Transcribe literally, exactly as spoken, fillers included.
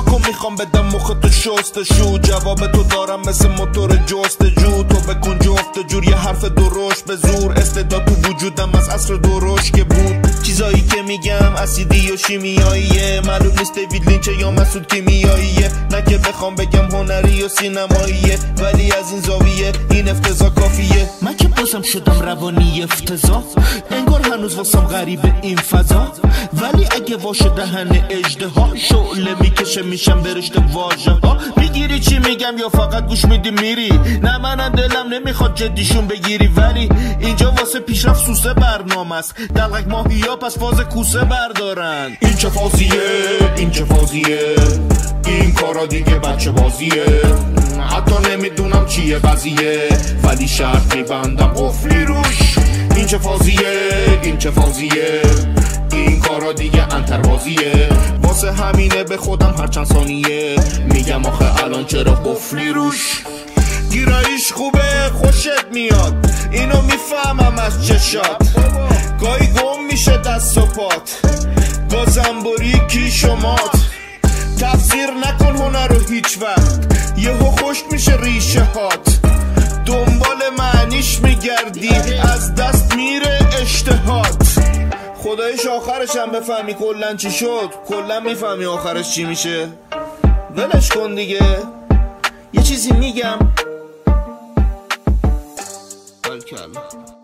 نگاه کن میخوام بدم مخ تو شستشو، جواب تو دارم مثل موتور جستجو. تو بکن جفت جور یه حرف درشت به زور، استعداد تو وجودم از عصر درشت که بود. چیزایی که میگم اسیدی و شیمیاییه، معلوم نیست دیوید لینچه یا مسعود کیمیاییه. نه که بخوام بگم هنری و سینماییه، ولی از این زاویه این افتضاح کافیه. من که بازم شدم روانی افتضاح، انگار هنوز واسم غریبه این فضا. ولی اگه واشه دهن اژدها، شعله میکشه میشم برشته واژه ها. میگیری چی میگم یا فقط گوش میدی میری؟ نه منم دلم نمیخواد جدیشون بگیری، ولی اینجا واسه پیشرفت سوسه برنامه است. دلغک ماهیا پس فاز کوسه بردارن. این چه فازیه، این چه فازیه، این کارا دیگه بچه بازیه. حتی نمیدونم چیه قضیه، ولی شرط میبندم قفلی روش. این چه فازیه، این چه فازیه، این کارا دیگه انتربازیه. واسه همینه به خودم هر چند ثانیه میگم آخه الان چرا قفلی روش. گیراییش خوبه خوشت میاد، اینو میفهمم از چشات. گاهی گم میشه دست و پات، گازنبوری کی شمات. تفسیر نکن هنر رو هیچ وقت، یهو خشک میشه ریشه هات. دنبال معنیش میگردی از دست میره اشتهات. خدایش آخرش هم بفهمی کلن چی شد، کلن میفهمی آخرش چی میشه. ولش کن دیگه، یه چیزی میگم. بلکل